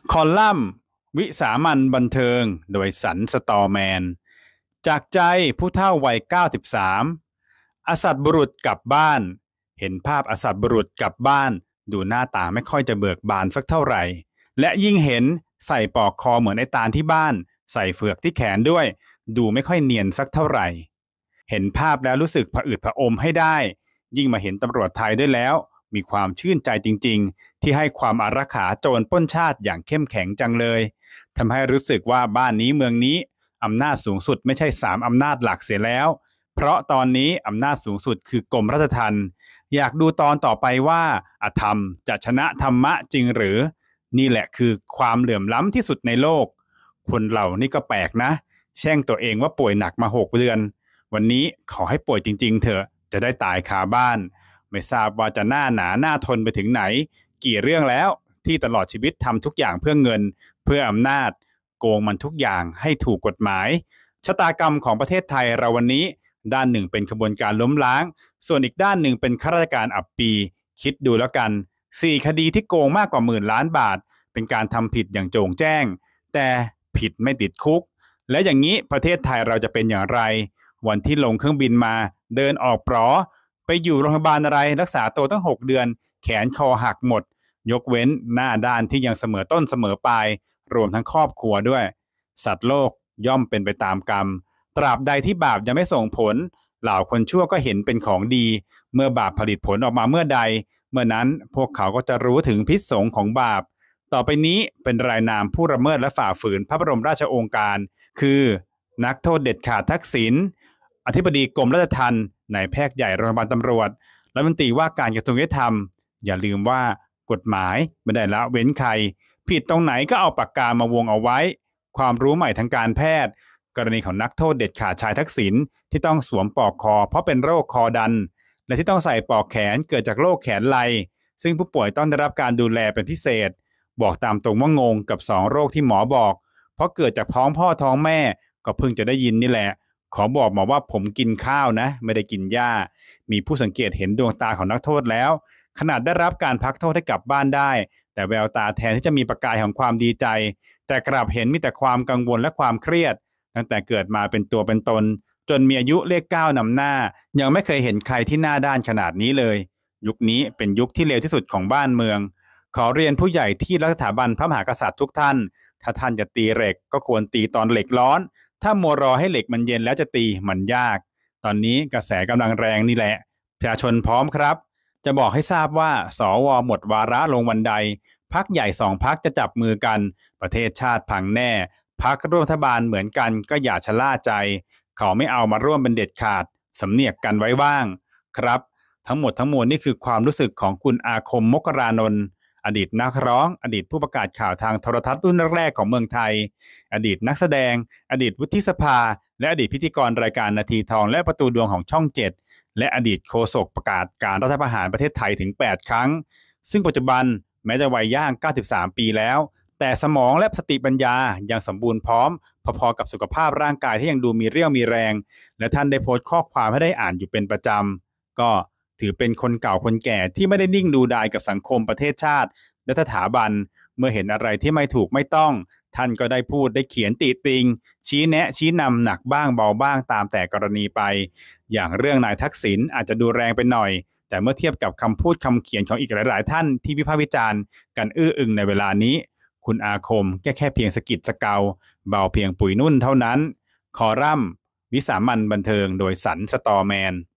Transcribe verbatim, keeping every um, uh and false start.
คอลัมน์วิสามัญบันเทิงโดยสันสตอแมนจากใจผู้เฒ่าวัยเก้าสิบสามอสัตบุรุษกลับบ้านเห็นภาพอสัตบุรุษกลับบ้านดูหน้าตาไม่ค่อยจะเบิกบานสักเท่าไหร่และยิ่งเห็นใส่ปลอกคอเหมือนไอ้ตาลที่บ้านใส่เฟือกที่แขนด้วยดูไม่ค่อยเนียนสักเท่าไหร่เห็นภาพแล้วรู้สึกผะอืดผะอมให้ได้ยิ่งมาเห็นตำรวจไทยด้วยแล้วมีความชื่นใจจริงๆที่ให้ความอารักขาโจรปล้นชาติอย่างเข้มแข็งจังเลยทำให้รู้สึกว่าบ้านนี้เมืองนี้อำนาจสูงสุดไม่ใช่สามอำนาจหลักเสียแล้วเพราะตอนนี้อำนาจสูงสุดคือกรมราชทัณฑ์อยากดูตอนต่อไปว่าอธรรมจะชนะธรรมะจริงหรือนี่แหละคือความเหลื่อมล้ำที่สุดในโลกคนเรานี่ก็แปลกนะแช่งตัวเองว่าป่วยหนักมาหกเดือนวันนี้ขอให้ป่วยจริงๆเถอะจะได้ตายคาบ้านไม่ทราบว่าจะหน้าหนาหน้าทนไปถึงไหนกี่เรื่องแล้วที่ตลอดชีวิตทำทุกอย่างเพื่อเงินเพื่ออำนาจโกงมันทุกอย่างให้ถูกกฎหมายชะตากรรมของประเทศไทยเราวันนี้ด้านหนึ่งเป็นขบวนการล้มล้างส่วนอีกด้านหนึ่งเป็นข้าราชการอับปีคิดดูแล้วกันสี่คดีที่โกงมากกว่าหมื่นล้านบาทเป็นการทำผิดอย่างโจ่งแจ้งแต่ผิดไม่ติดคุกและอย่างนี้ประเทศไทยเราจะเป็นอย่างไรวันที่ลงเครื่องบินมาเดินออกปลอไปอยู่โรงพยาบาลอะไรรักษาตัวตั้งหกเดือนแขนคอหักหมดยกเว้นหน้าด้านที่ยังเสมอต้นเสมอปลายรวมทั้งครอบครัวด้วยสัตว์โลกย่อมเป็นไปตามกรรมตราบใดที่บาปยังไม่ส่งผลเหล่าคนชั่วก็เห็นเป็นของดีเมื่อบาปผลิตผลออกมาเมื่อใดเมื่อนั้นพวกเขาก็จะรู้ถึงพิษสงของบาปต่อไปนี้เป็นรายนามผู้ละเมิดและฝ่าฝืนพระบรมราชโองการคือนักโทษเด็ดขาดทักษิณอธิบดีกรมราชทัณฑ์นายแพทย์ใหญ่โรงพยาบาลตำรวจรัฐมนตรีว่าการกระทรวงยุติธรรมอย่าลืมว่ากฎหมายไม่ได้ละเว้นใครผิดตรงไหนก็เอาปากกามาวงเอาไว้ความรู้ใหม่ทางการแพทย์กรณีของนักโทษเด็ดขาดชายทักษิณที่ต้องสวมปลอกคอเพราะเป็นโรคคอดันและที่ต้องใส่ปลอกแขนเกิดจากโรคแขนไหล่ซึ่งผู้ป่วยต้องได้รับการดูแลเป็นพิเศษบอกตามตรงว่างงกับสองโรคที่หมอบอกเพราะเกิดจากท้องพ่อท้องแม่ก็เพิ่งจะได้ยินนี่แหละขอบอกหมอว่าผมกินข้าวนะไม่ได้กินหญ้ามีผู้สังเกตเห็นดวงตาของนักโทษแล้วขนาดได้รับการพักโทษให้กลับบ้านได้แต่แววตาแทนที่จะมีประกายของความดีใจแต่กลับเห็นมีแต่ความกังวลและความเครียดตั้งแต่เกิดมาเป็นตัวเป็นตนจนมีอายุเลขเก้านำหน้ายังไม่เคยเห็นใครที่หน้าด้านขนาดนี้เลยยุคนี้เป็นยุคที่เลวที่สุดของบ้านเมืองขอเรียนผู้ใหญ่ที่รักสถาบันพระมหากษัตริย์ทุกท่านถ้าท่านจะตีเหล็กก็ควรตีตอนเหล็กร้อนถ้ามัวรอให้เหล็กมันเย็นแล้วจะตีมันยากตอนนี้กระแสกำลังแรงนี่แหละประชาชนพร้อมครับจะบอกให้ทราบว่าสวหมดวาระลงวันใดพรรคใหญ่สองพรรคจะจับมือกันประเทศชาติพังแน่พรรคร่วมรัฐบาลเหมือนกันก็อย่าชะล่าใจเขาไม่เอามาร่วมเป็นเด็ดขาดสำเนียกกันไว้บ้างครับทั้งหมดทั้งมวลนี่คือความรู้สึกของคุณอาคมมกรานนท์อดีตนักร้องอดีตผู้ประกาศข่าวทางโทรทัศน์รุ่นแรกของเมืองไทยอดีตนักแสดงอดีตวุฒิสภาและอดีตพิธีกรรายการนาทีทองและประตูดวงของช่องเจ็ดและอดีตโฆษกประกาศการรัฐประหารประเทศไทยถึงแปดครั้งซึ่งปัจจุบันแม้จะวัยย่างเก้าสิบสามปีแล้วแต่สมองและสติปัญญายังสมบูรณ์พร้อมพอๆกับสุขภาพร่างกายที่ยังดูมีเรี่ยวมีแรงและท่านได้โพสต์ข้อความให้ได้อ่านอยู่เป็นประจำก็ถือเป็นคนเก่าคนแก่ที่ไม่ได้นิ่งดูดายกับสังคมประเทศชาติและสถาบันเมื่อเห็นอะไรที่ไม่ถูกไม่ต้องท่านก็ได้พูดได้เขียนติติงชี้แนะชี้นำหนักบ้างเบาบ้างตามแต่กรณีไปอย่างเรื่องนายทักษิณอาจจะดูแรงไปหน่อยแต่เมื่อเทียบกับคำพูดคำเขียนของอีกหลายๆท่านที่วิพากษ์วิจารณ์กันอื้ออึงในเวลานี้คุณอาคมแค่แค่เพียงสกิดสเกาเบาเพียงปุ๋ยนุ่นเท่านั้นคอลัมน์วิสามัญบันเทิงโดยสันสตอแมน